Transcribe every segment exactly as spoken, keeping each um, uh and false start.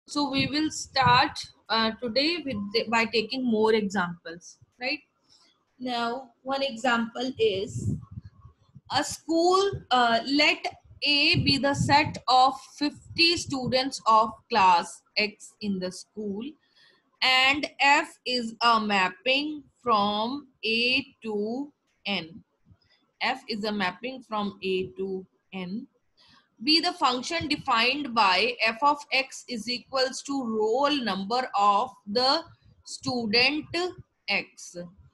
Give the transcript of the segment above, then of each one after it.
So we will start uh, today with the, by taking more examples, right? Now, one example is a school. Uh, let A be the set of fifty students of class X in the school, and F is a mapping from A to N. F is a mapping from A to N. Be the function defined by f of x is equals to roll number of the student x.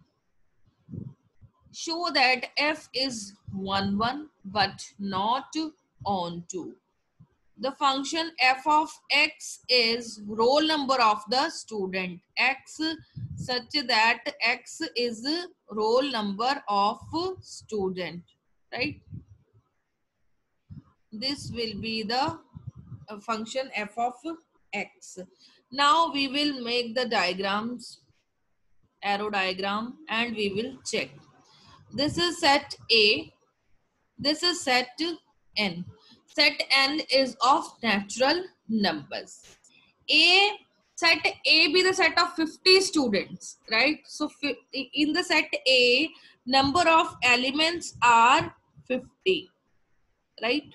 Show that f is one one but not on two. The function f of x is roll number of the student x such that x is roll number of student, right? This will be the uh, function f of x. Now we will make the diagrams, arrow diagram, and we will check. This is set A. This is set N. Set N is of natural numbers. A set A be the set of fifty students, right? So in the set A, number of elements are fifty, right?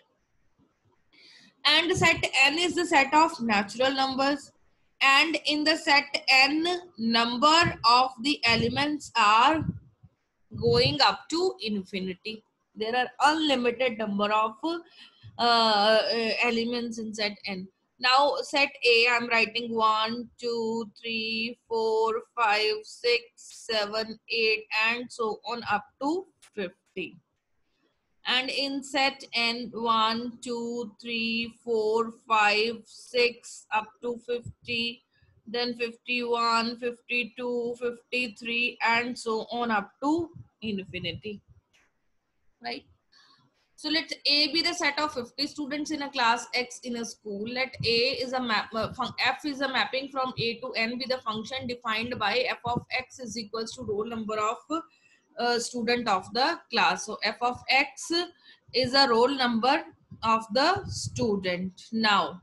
And set n is the set of natural numbers, and in the set n, number of the elements are going up to infinity. There are unlimited number of uh, elements in set n. Now set A, I'm writing one, two, three, four, five, six, seven, eight, and so on up to fifty. And in set n, one, two, three, four, five, six up to fifty, then fifty-one, fifty-two, fifty-three, and so on up to infinity, right? So let A be the set of fifty students in a class X in a school. Let A is a map, uh, F is a mapping from A to N be the function defined by f of x is equals to roll number of uh, student of the class. So f of x is a roll number of the student. Now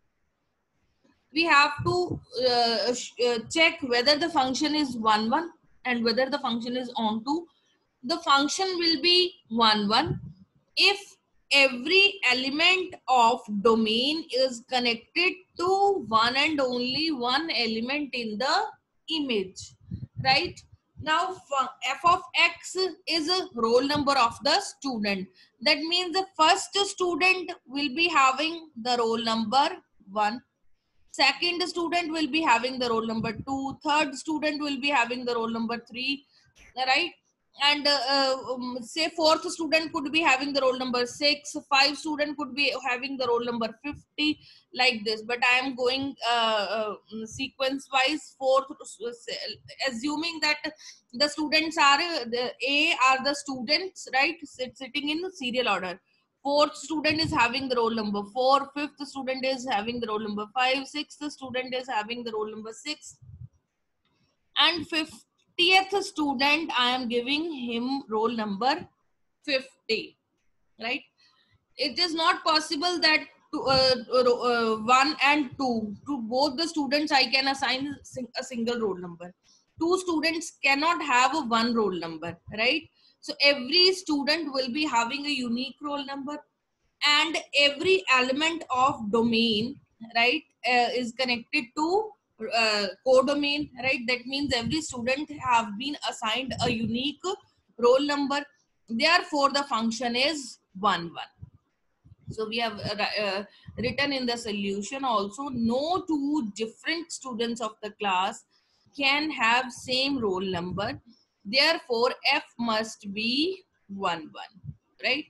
we have to uh, uh, check whether the function is one one and whether the function is on two. The function will be one one if every element of domain is connected to one and only one element in the image, right? Now f of x is a roll number of the student. That means the first student will be having the roll number one, second student will be having the roll number two, third student will be having the roll number three, right? And uh, uh, um, say fourth student could be having the roll number six, five student could be having the roll number fifty, like this. But I am going uh, uh, sequence wise. Fourth, assuming that the students are uh, the A are the students, right, Sit, sitting in serial order. Fourth student is having the roll number four, fifth student is having the roll number five, sixth student is having the roll number six, and fiftieth student I am giving him roll number fifty, right? It is not possible that to, uh, uh, one and two to both the students I can assign a single roll number. Two students cannot have a one roll number, right? So every student will be having a unique roll number, and every element of domain, right, uh, is connected to uh, codomain, right? That means every student have been assigned a unique roll number. Therefore the function is one one. So we have uh, uh, written in the solution also, no two different students of the class can have same roll number. Therefore f must be one one, right?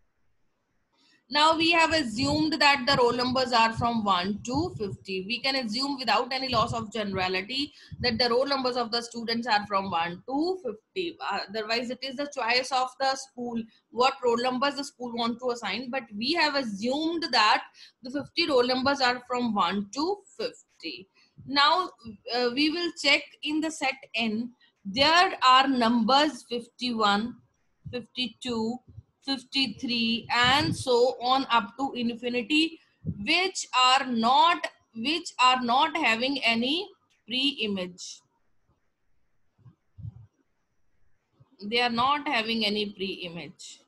Now we have assumed that the roll numbers are from one to fifty. We can assume without any loss of generality that the roll numbers of the students are from one to fifty. Uh, otherwise, it is the choice of the school what roll numbers the school want to assign. But we have assumed that the fifty roll numbers are from one to fifty. Now uh, we will check in the set N. There are numbers fifty-one, fifty-two, fifty-three, and so on up to infinity, which are not which are not having any pre-image. They are not having any pre-image.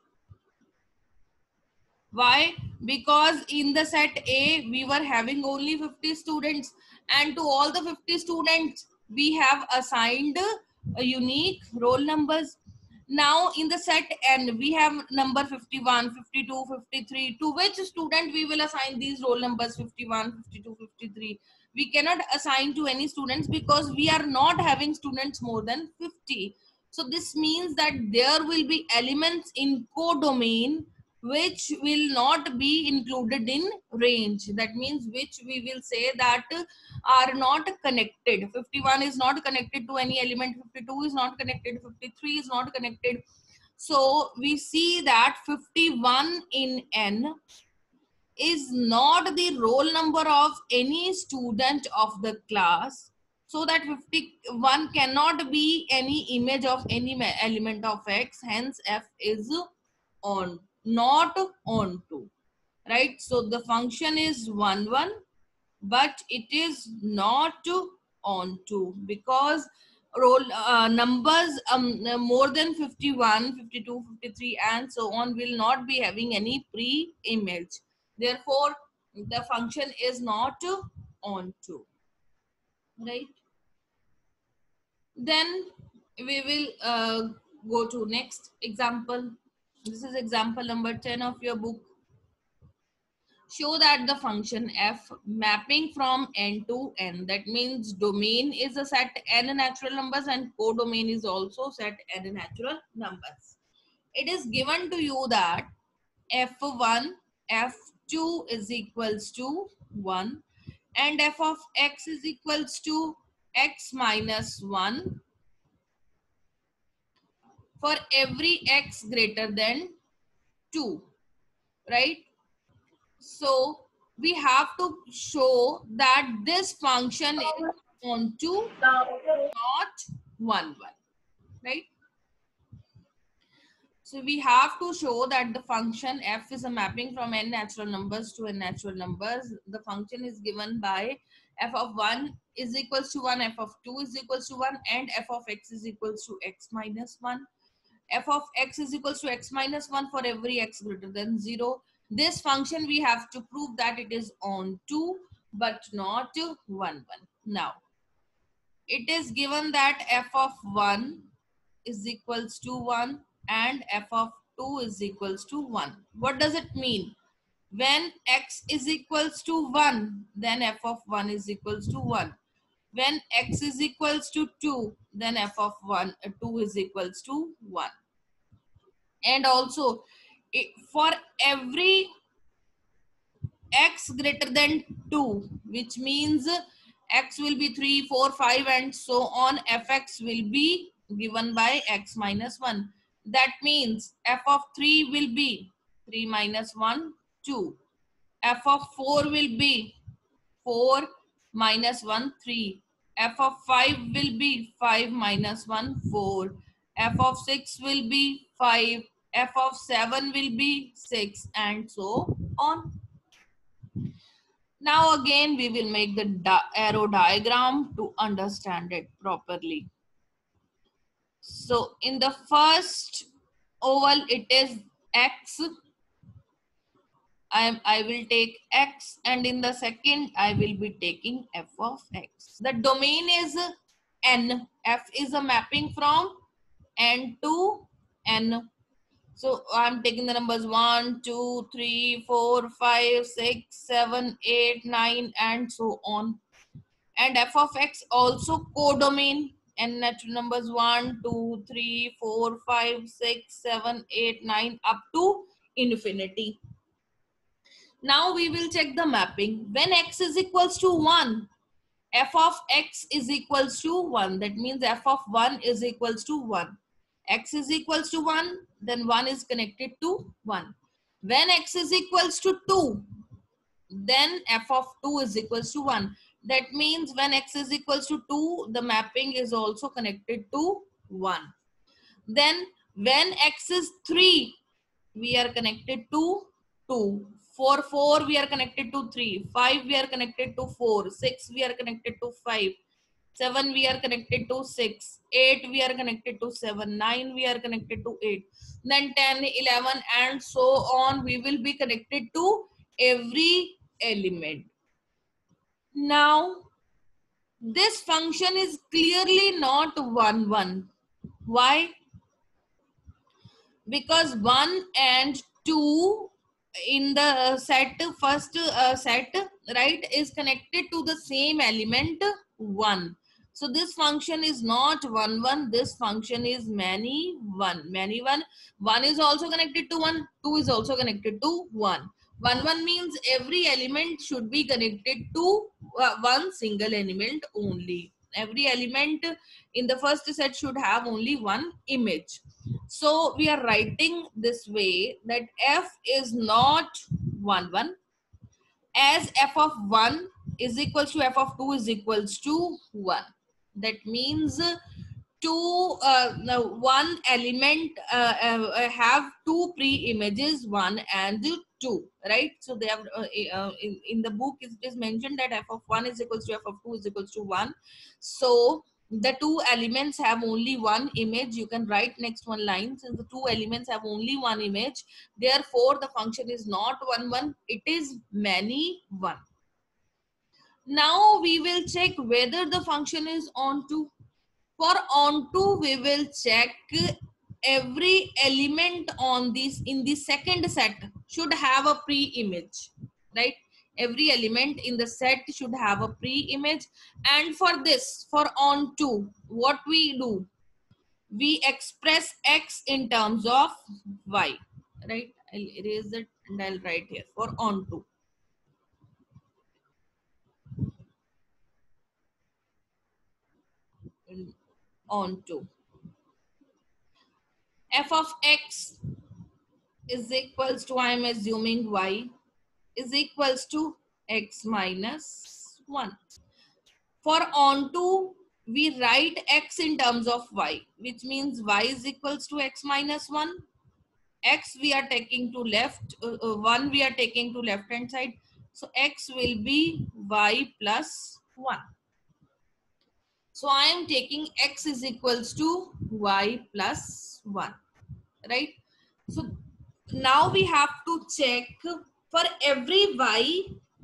Why? Because in the set A, we were having only fifty students, and to all the fifty students, we have assigned a unique roll numbers. Now in the set N, we have number fifty-one, fifty-two, fifty-three. To which student we will assign these roll numbers fifty-one, fifty-two, fifty-three? We cannot assign to any students because we are not having students more than fifty. So this means that there will be elements in codomain which will not be included in range. That means which we will say that are not connected. fifty-one is not connected to any element, fifty-two is not connected, fifty-three is not connected. So we see that fifty-one in N is not the roll number of any student of the class. So that fifty-one cannot be any image of any element of X. Hence F is on, not on to, right? So the function is one one, but it is not on to, because roll uh, numbers um, more than fifty-one, fifty-two, fifty-three and so on will not be having any pre-image. Therefore the function is not on to, right? Then we will uh, go to next example. This is example number ten of your book. Show that the function f mapping from n to n, that means domain is a set n natural numbers and codomain is also set n natural numbers. It is given to you that f one, f two is equals to one and f of x is equals to x minus one for every x greater than two, right? So we have to show that this function is onto not one one, right? So we have to show that the function f is a mapping from n natural numbers to n natural numbers. The function is given by f of one is equals to one, f of two is equals to one and f of x is equals to x minus one. F of x is equals to x minus one for every x greater than zero. This function we have to prove that it is on two but not one one. Now it is given that f of one is equals to one and f of two is equals to one. What does it mean? When x is equals to one, then f of one is equals to one. When x is equals to two, then f of one, uh, two is equals to one. And also it, for every x greater than two, which means x will be three, four, five and so on, fx will be given by x minus one. That means f of three will be three minus one, two. F of four will be four minus one, three. F of five will be five minus one, four. F of six will be five. F of seven will be six and so on. Now again we will make the di arrow diagram to understand it properly. So in the first oval it is x. I, I will take x and in the second I will be taking f of x. The domain is n. F is a mapping from n to n. So I'm taking the numbers one, two, three, four, five, six, seven, eight, nine and so on. And f of x also codomain, n natural numbers one, two, three, four, five, six, seven, eight, nine up to infinity. Now we will check the mapping. When x is equals to one, f of x is equals to one. That means f of one is equals to one. X is equals to one, then one is connected to one. When x is equals to two, then f of two is equals to one. That means when x is equals to two, the mapping is also connected to one. Then when x is three, we are connected to two. For four, we are connected to three. five, we are connected to four. six, we are connected to five. seven, we are connected to six. eight, we are connected to seven. nine, we are connected to eight. Then ten, eleven, and so on. We will be connected to every element. Now, this function is clearly not one, one. Why? Because one and two in the set, first uh, set, right, is connected to the same element one. So this function is not one one, this function is many one. Many one. One is also connected to one, two is also connected to one. One one means every element should be connected to uh, one single element only. Every element in the first set should have only one image. So we are writing this way that f is not one one, as f of one is equals to f of two is equals to one. That means two uh, no, one element uh, uh, have two pre-images, one and two, right? So they have uh, uh, in, in the book it is mentioned that f of one is equals to f of two is equals to one. So the two elements have only one image. You can write next one line, since the two elements have only one image, therefore the function is not one one, it is many one. Now we will check whether the function is onto. For onto, we will check every element on this in the second set should have a pre-image, right? Every element in the set should have a pre-image. And for this, for onto, what we do, we express x in terms of y, right? I'll erase it and I'll write here for onto. Onto f of x is equals to, I am assuming y, is equals to x minus one. For onto, we write x in terms of y, which means y is equals to x minus one. X we are taking to left, uh, uh, one we are taking to left hand side. So x will be y plus one. So I am taking x is equals to y plus one, right? So now we have to check for every y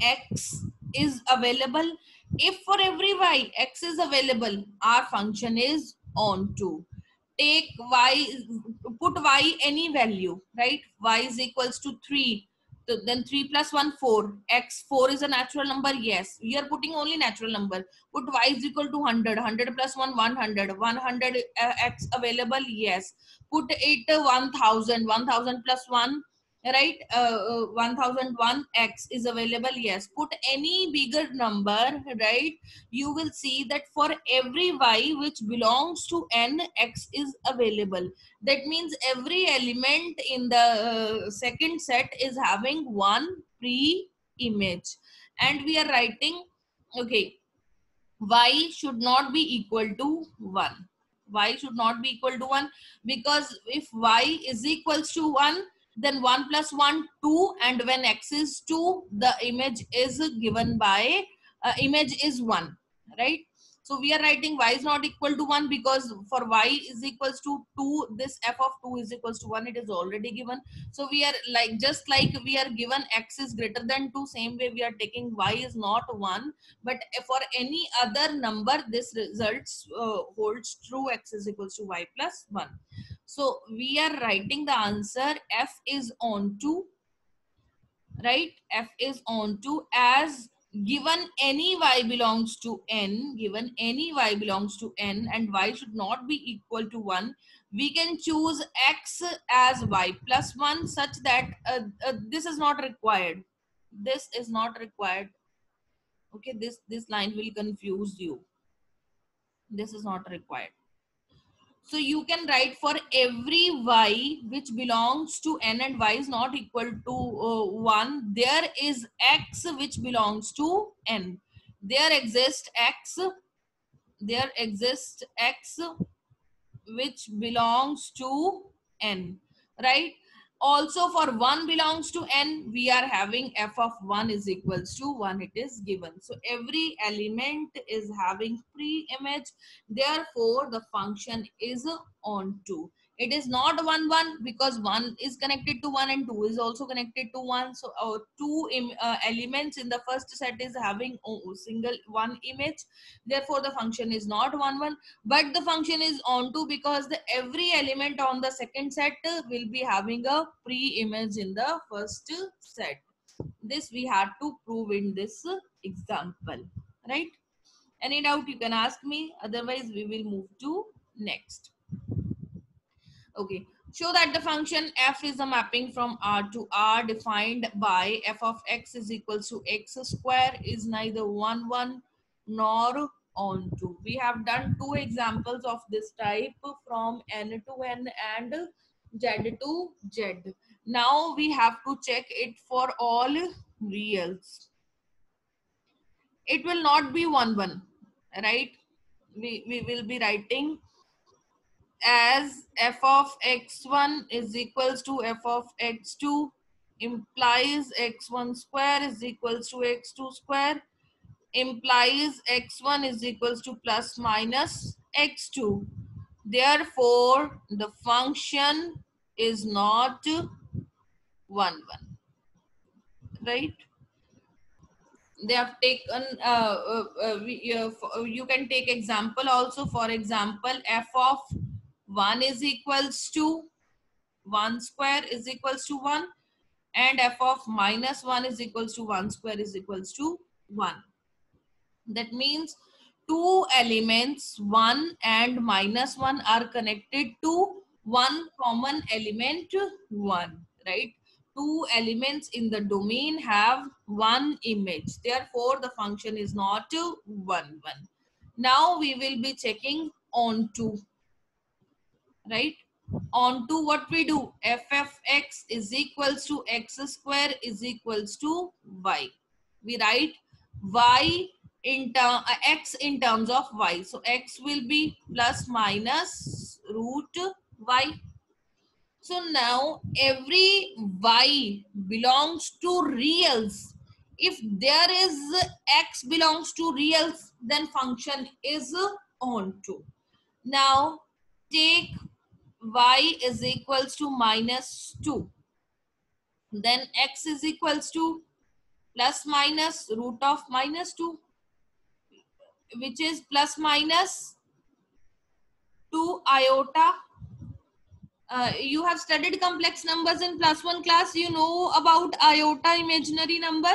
x is available. If for every y x is available, our function is onto. Take y, put y any value, right? Y is equals to three. So then three plus one, four. X, four is a natural number. Yes, we are putting only natural number. Put y is equal to one hundred. one hundred plus one, one hundred. one hundred uh, x available. Yes. Put it uh, one thousand. one thousand plus one, right? Uh, uh, one thousand one x is available. Yes. Put any bigger number, right? You will see that for every y which belongs to n, x is available. That means every element in the uh, second set is having one pre-image. And we are writing, okay, y should not be equal to one. Y should not be equal to one, because if y is equals to one, then one plus one, two, and when x is two, the image is given by, uh, image is one, right? So we are writing y is not equal to one, because for y is equals to two, this f of two is equals to one, it is already given. So we are like, just like we are given x is greater than two, same way we are taking y is not one. But for any other number, this results uh, holds true, x is equals to y plus one. So we are writing the answer f is onto, right? F is onto as given any y belongs to n, given any y belongs to n, and y should not be equal to one, we can choose x as y plus one, such that uh, uh, this is not required. This is not required. Okay, this this line will confuse you. This is not required. So you can write for every y which belongs to n and y is not equal to uh, one, there is x which belongs to n. There exists x, there exists x which belongs to n, right? Also for one belongs to n, we are having f of one is equals to one, it is given. So every element is having pre-image, therefore the function is onto. It is not one one because one is connected to one and two is also connected to one. So our two im uh, elements in the first set is having a single one image, therefore the function is not one one. But the function is onto because the every element on the second set uh, will be having a pre-image in the first set. This we had to prove in this example, right? Any doubt you can ask me, otherwise we will move to next. Okay, show that the function f is a mapping from R to R defined by f of x is equals to x square is neither one one nor onto. We have done two examples of this type from n to n and z to z. Now we have to check it for all reals. It will not be one one, right? We, we will be writing as f of x one is equals to f of x two implies x one square is equals to x two square implies x one is equals to plus minus x two. Therefore, the function is not one one, right? They have taken, uh, uh, uh, we, uh, for, you can take example also. For example, f of one is equals to one square is equals to one and f of minus one is equals to one square is equals to one. That means two elements one and minus one are connected to one common element one, right? Two elements in the domain have one image, therefore the function is not one one. Now we will be checking onto, right? Onto what we do, f of x is equals to x square is equals to y. We write y in term uh, x in terms of y. So x will be plus minus root y. So now every y belongs to reals. If there is x belongs to reals, then function is onto. Now take y is equals to minus two. Then x is equals to plus minus root of minus two, which is plus minus two iota. Uh, you have studied complex numbers in plus one class. You know about iota imaginary number?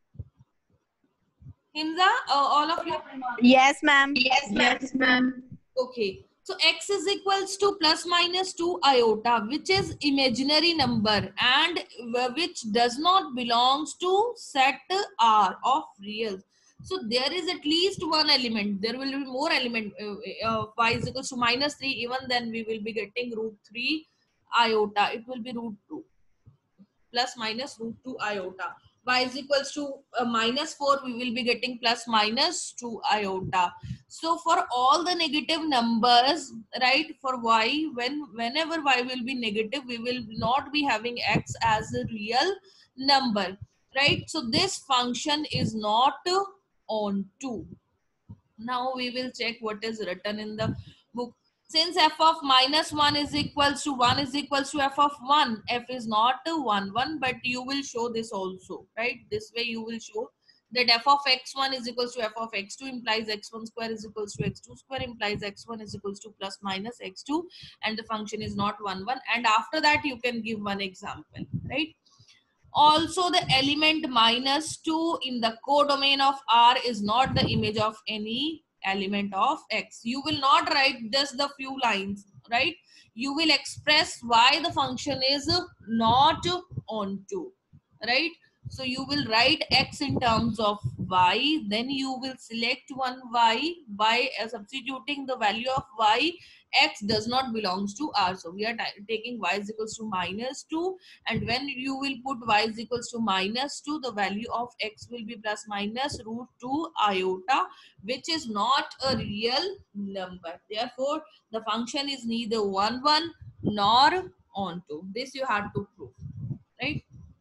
Hinza, uh, all of you? Yes, ma'am. Yes, ma'am. Yes, ma'am. Okay. So x is equals to plus minus two iota, which is imaginary number and which does not belongs to set R of reals. So there is at least one element. There will be more element. Uh, uh, y is equals to minus three. Even then we will be getting root three iota. It will be root two plus minus root two iota. Y is equals to uh, minus four, we will be getting plus minus two iota. So for all the negative numbers, right, for y, when whenever y will be negative, we will not be having x as a real number, right? So this function is not onto. Now we will check what is written in the book. Since f of minus one is equals to one is equals to f of one, f is not one one, but you will show this also, right? This way you will show that f of x one is equals to f of x two implies x one square is equals to x two square implies x one is equals to plus minus x two, and the function is not one one. And after that you can give one example, right? Also, the element minus two in the codomain of R is not the image of any element of X. You will not write just the few lines, right? You will express why the function is not onto, right? So you will write X in terms of Y, then you will select one Y by uh, substituting the value of Y. X does not belongs to R. So we are taking Y is equals to minus two, and when you will put y is equals to minus two, the value of x will be plus minus root two iota, which is not a real number. Therefore, the function is neither one one nor onto. This you have to prove. right?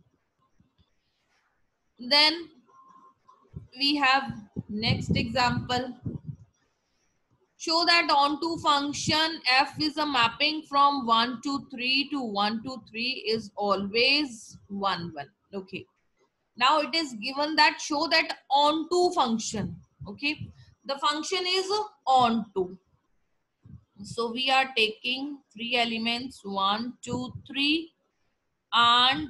Then we have next example. Show that onto function f is a mapping from one to three to one to three is always one one. Okay. Now it is given that show that onto function. Okay. The function is onto. So we are taking three elements one, two, three and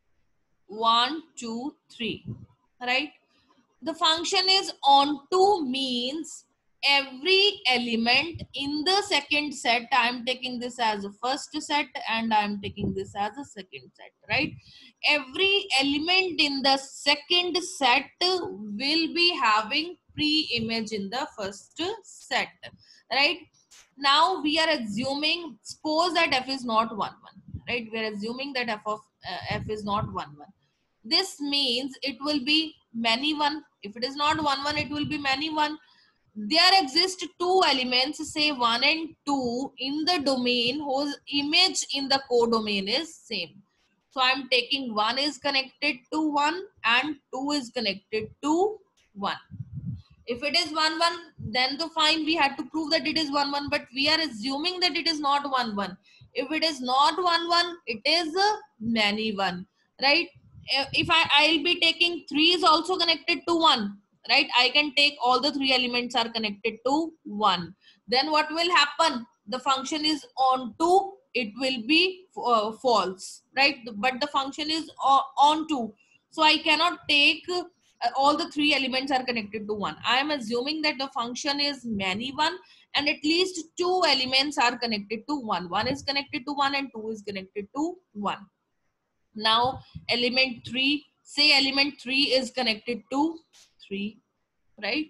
one, two, three. Right? The function is onto means every element in the second set. I am taking this as a first set and I am taking this as a second set, right? Every element in the second set will be having pre-image in the first set, right? Now we are assuming, suppose that f is not one one, right? We are assuming that f of uh, f is not one one. This means it will be many one. If it is not one one, it will be many one. There exist two elements, say one and two, in the domain whose image in the codomain is same. So I'm taking one is connected to one and two is connected to one. If it is one one, then to find we had to prove that it is one one, but we are assuming that it is not one one. If it is not one one, it is a many one, right? If I I'll be taking three is also connected to one, right? I can take all the three elements are connected to one. Then what will happen? The function is on two, it will be uh, false, right? But the function is uh, on two, so I cannot take uh, all the three elements are connected to one. I am assuming that the function is many one and at least two elements are connected to one. One is connected to one and two is connected to one. Now element three, say element three is connected to three, right?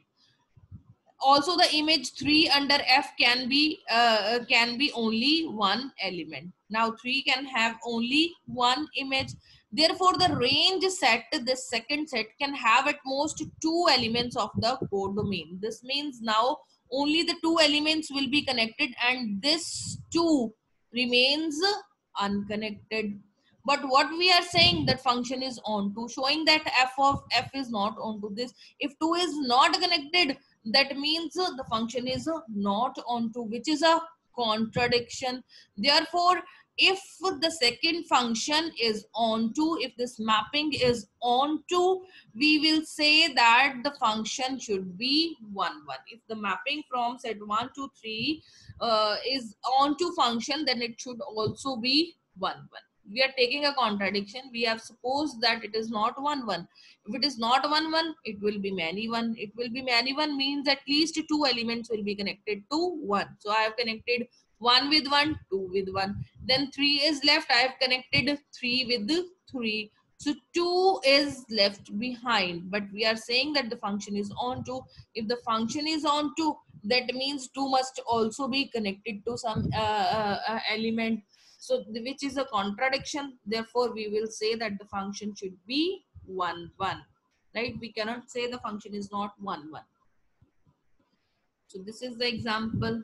Also the image three under f can be uh, can be only one element. Now three can have only one image. Therefore the range set, this second set, can have at most two elements of the codomain. This means now only the two elements will be connected and this two remains unconnected. But what we are saying, that function is onto, showing that f of f is not onto this. If two is not connected, that means uh, the function is uh, not onto, which is a contradiction. Therefore if the second function is onto, if this mapping is onto, we will say that the function should be one one. If the mapping from set one to three uh, is onto function, then it should also be one one. We are taking a contradiction. We have supposed that it is not one one. If it is not one one, it will be many one. It will be many one means at least two elements will be connected to one. So I have connected one with one, two with one. Then three is left. I have connected three with three. So two is left behind. But we are saying that the function is on two. If the function is on two, that means two must also be connected to some uh, uh, uh, element. So which is a contradiction. Therefore we will say that the function should be one one, right? We cannot say the function is not one one. So this is the example.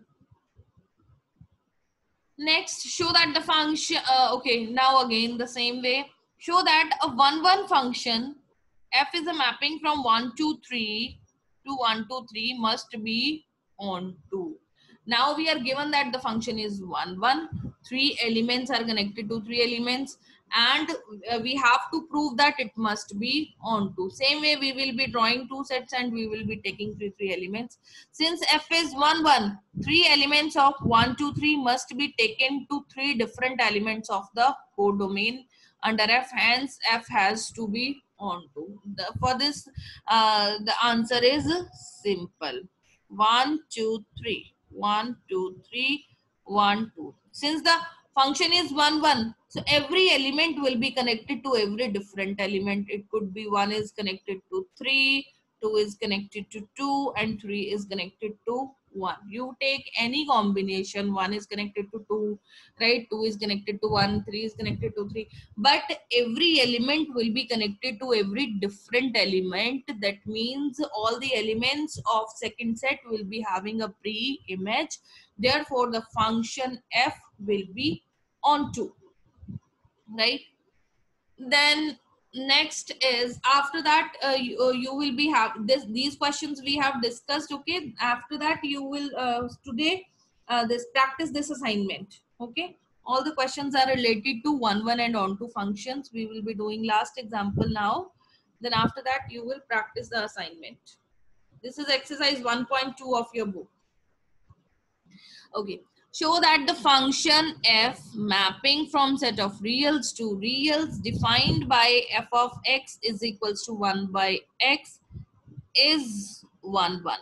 Next, show that the function uh, okay, now again the same way, show that a one one function f is a mapping from one to three to one to three must be on two. Now we are given that the function is one one, three elements are connected to three elements, and uh, we have to prove that it must be on two. Same way we will be drawing two sets and we will be taking three three elements. Since f is one one, three elements of one two three must be taken to three different elements of the codomain under f, hence f has to be onto. The, for this uh, the answer is simple. one two three, one two three, one two. Since the function is one one, so every element will be connected to every different element. It could be one is connected to three, two is connected to two, and three is connected to one. You take any combination, one is connected to two, right? two is connected to one, three is connected to three, but every element will be connected to every different element. That means all the elements of second set will be having a pre-image. Therefore the function f will be onto, right? then next is after that uh, you, uh, you will be have this these questions we have discussed. Okay, after that you will uh, today uh, this practice this assignment. Okay, all the questions are related to one one and onto functions. We will be doing last example now, then after that you will practice the assignment. This is exercise one point two of your book. Okay, show that the function f mapping from set of reals to reals defined by f of x is equals to one by x is one one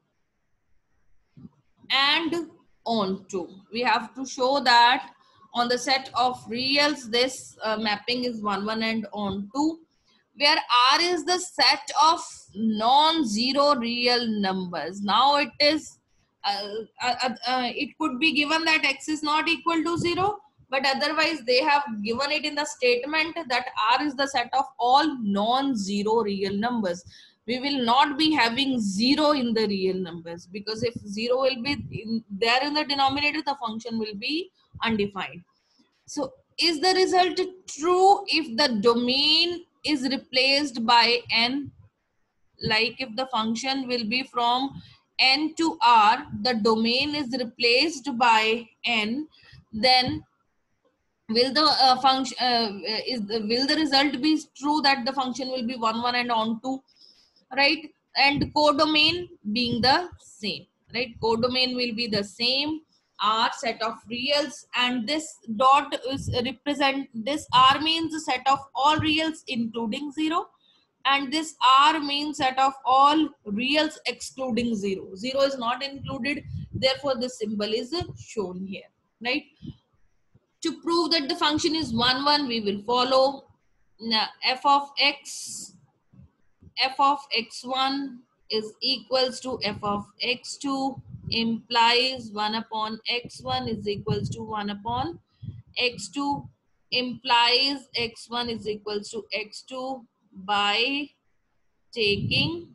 and onto. We have to show that on the set of reals this uh, mapping is one one and onto, where R is the set of non-zero real numbers. Now it is, uh, uh, uh, uh, it could be given that x is not equal to zero, but otherwise they have given it in the statement that R is the set of all non-zero real numbers. We will not be having zero in the real numbers, because if zero will be in, there in the denominator, the function will be undefined. So is the result true if the domain is replaced by n? Like if the function will be from n to r, the domain is replaced by n, then will the uh, function uh, is the, will the result be true that the function will be one one and onto, right? And codomain being the same, right? Codomain will be the same R set of reals, and this dot is represent this R means the set of all reals including zero, and this R means set of all reals excluding zero. Zero is not included, therefore this symbol is shown here, right? To prove that the function is one one, we will follow now, f of x f of x one is equals to f of x two implies one upon x one is equals to one upon x two implies x one is equals to x two by taking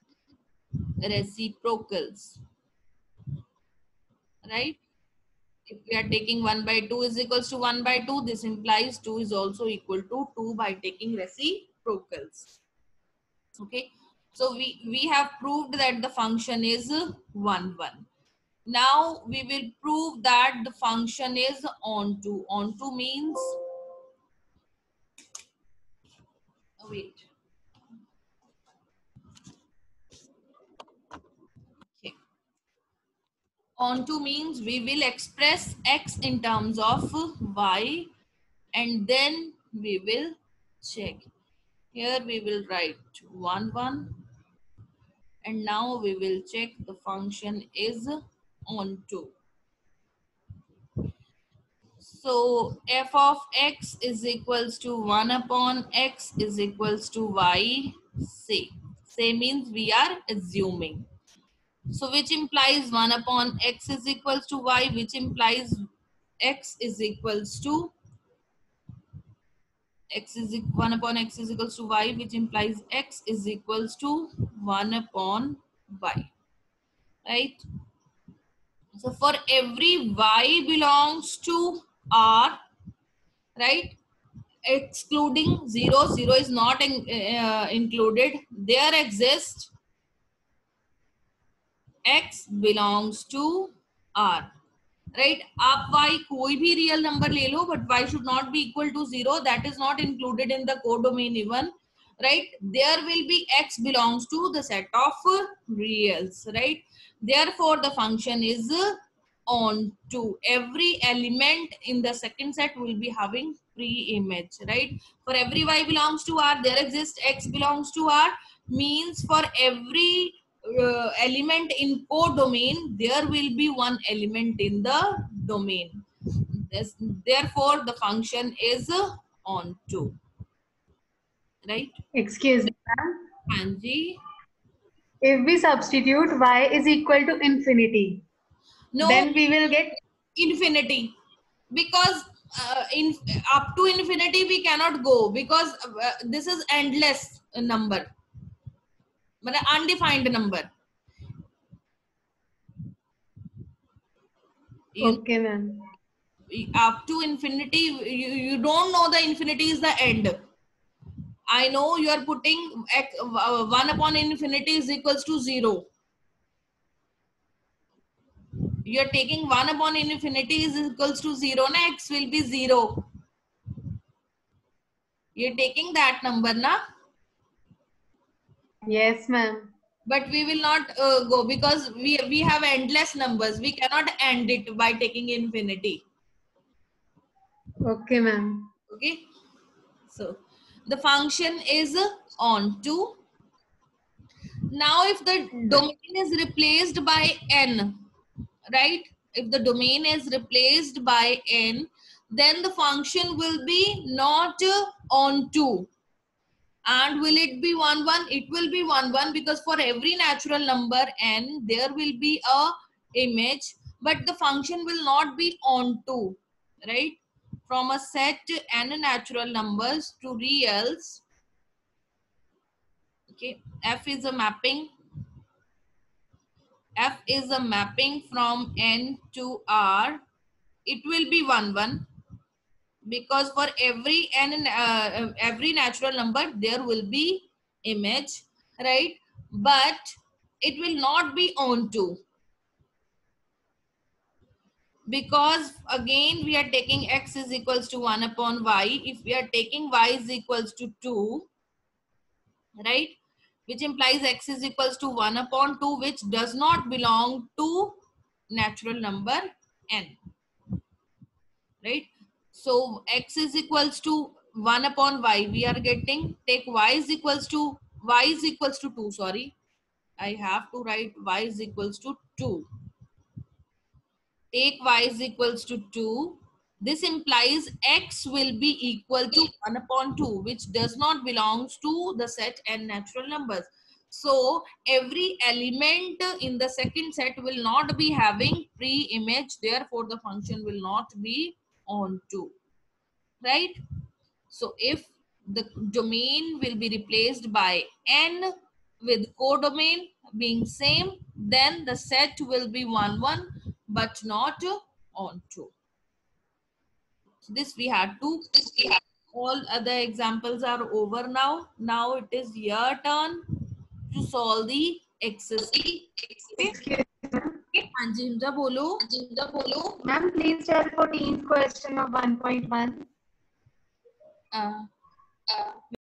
reciprocals, right? If we are taking one by two is equals to one by two, this implies two is also equal to two by taking reciprocals. Okay, so we we have proved that the function is one one. Now we will prove that the function is onto. Onto means, oh wait, okay, onto means we will express x in terms of y, and then we will check. Here we will write one one, and now we will check the function is onto. So f of x is equals to one upon x is equals to y. Say, say means we are assuming. So which implies one upon x is equals to y, which implies x is equals to x is one upon x is equals to y, which implies x is equals to one upon y, right? So for every y belongs to R, right? Excluding zero, zero is not in, uh, included, there exists x belongs to R, right? आप y कोई भी real number ले लो, but y should not be equal to zero, that is not included in the codomain even, right? There will be x belongs to the set of reals, right? Therefore the function is onto. Every element in the second set will be having pre-image, right? For every y belongs to R, there exists x belongs to R, means for every uh, element in codomain, there will be one element in the domain. This, therefore, the function is onto, right? Excuse me, ma'am. Anji? If we substitute y is equal to infinity, No, then we will get infinity, because uh, in up to infinity we cannot go, because uh, this is endless number, but undefined number. You, okay, ma'am. up to infinity, you, you don't know the infinity is the end. I know you are putting x, uh, one upon infinity is equals to zero. You are taking one upon infinity is equals to zero, na x will be zero. You are taking that number, na? Yes, ma'am. But we will not uh, go because we, we have endless numbers. We cannot end it by taking infinity. Okay, ma'am. Okay. So the function is onto. Now if the domain is replaced by n, right? If the domain is replaced by n, then the function will be not onto. And will it be one one? It will be one one because for every natural number n, there will be a image, but the function will not be onto, right? From a set n natural numbers to reals. Okay, f is a mapping. F is a mapping from n to r. It will be one one because for every n uh, every natural number there will be image, right? But it will not be onto, because again we are taking x is equals to one upon y. If we are taking y is equals to two, right, which implies x is equals to one upon two, which does not belong to natural number n, right? So x is equals to one upon y, we are getting, take y is equals to, y is equals to two, sorry, I have to write y is equals to two. Take y is equals to two. This implies x will be equal to one upon two, which does not belongs to the set n natural numbers. So every element in the second set will not be having pre-image, therefore the function will not be onto, right? So if the domain will be replaced by n with codomain being same, then the set will be one one but not onto. So this we had to. All other examples are over now. Now it is your turn to solve the exercise. Okay? Excuse me. हाँ जी हिमजा बोलो. Ma'am, please tell fourteenth question of one point one. Uh,